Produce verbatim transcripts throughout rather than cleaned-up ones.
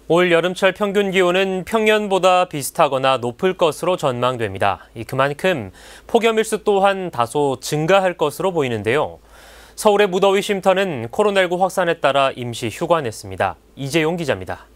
올 여름철 평균 기온은 평년보다 비슷하거나 높을 것으로 전망됩니다. 그만큼 폭염 일수 또한 다소 증가할 것으로 보이는데요. 서울의 무더위 쉼터는 코로나십구 확산에 따라 임시 휴관했습니다. 이재용 기자입니다.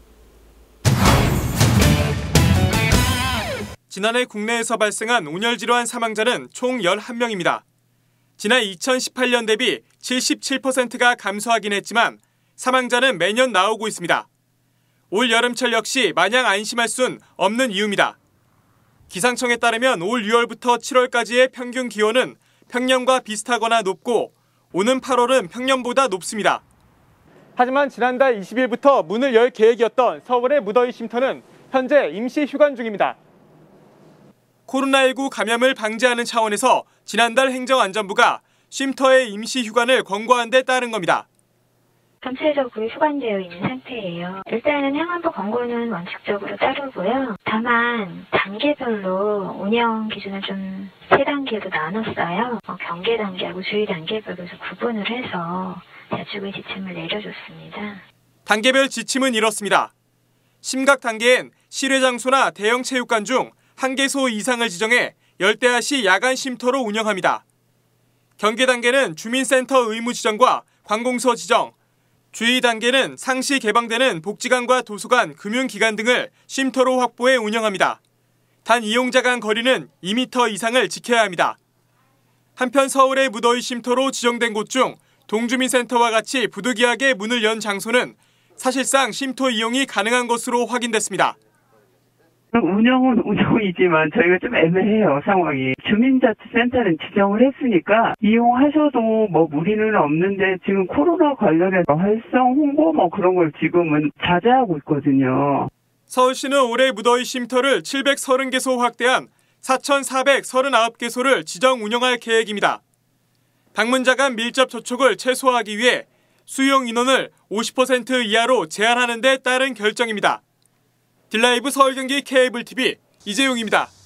지난해 국내에서 발생한 온열 질환 사망자는 총 열한 명입니다. 지난 이천십팔 년 대비 칠십칠 퍼센트가 감소하긴 했지만 사망자는 매년 나오고 있습니다. 올 여름철 역시 마냥 안심할 순 없는 이유입니다. 기상청에 따르면 올 유월부터 칠월까지의 평균 기온은 평년과 비슷하거나 높고 오는 팔월은 평년보다 높습니다. 하지만 지난달 이십 일부터 문을 열 계획이었던 서울의 무더위 쉼터는 현재 임시 휴관 중입니다. 코로나십구 감염을 방지하는 차원에서 지난달 행정안전부가 쉼터의 임시 휴관을 권고한 데 따른 겁니다. 전체적으로 휴관되어 있는 상태예요. 일단은 행안부 권고는 원칙적으로 따르고요. 다만 단계별로 운영 기준을 좀 세 단계로 나눴어요. 어, 경계 단계하고 주의 단계별로 구분을 해서 자치구의 지침을 내려줬습니다. 단계별 지침은 이렇습니다. 심각 단계엔 실외 장소나 대형 체육관 중 한 개소 이상을 지정해 열대야 시 야간 쉼터로 운영합니다. 경계 단계는 주민센터 의무 지정과 관공서 지정, 주의 단계는 상시 개방되는 복지관과 도서관, 금융기관 등을 쉼터로 확보해 운영합니다. 단 이용자 간 거리는 이 미터 이상을 지켜야 합니다. 한편 서울의 무더위 쉼터로 지정된 곳 중 동주민센터와 같이 부득이하게 문을 연 장소는 사실상 쉼터 이용이 가능한 것으로 확인됐습니다. 운영은 운영이지만 저희가 좀 애매해요, 상황이. 주민자치센터는 지정을 했으니까 이용하셔도 뭐 무리는 없는데 지금 코로나 관련해서 활성 홍보 뭐 그런 걸 지금은 자제하고 있거든요. 서울시는 올해 무더위 쉼터를 칠백삼십 개소 확대한 사천사백삼십구 개소를 지정 운영할 계획입니다. 방문자 간 밀접 접촉을 최소화하기 위해 수용 인원을 오십 퍼센트 이하로 제한하는 데 따른 결정입니다. 딜라이브 서울 경기 케이블 티비 이재용입니다.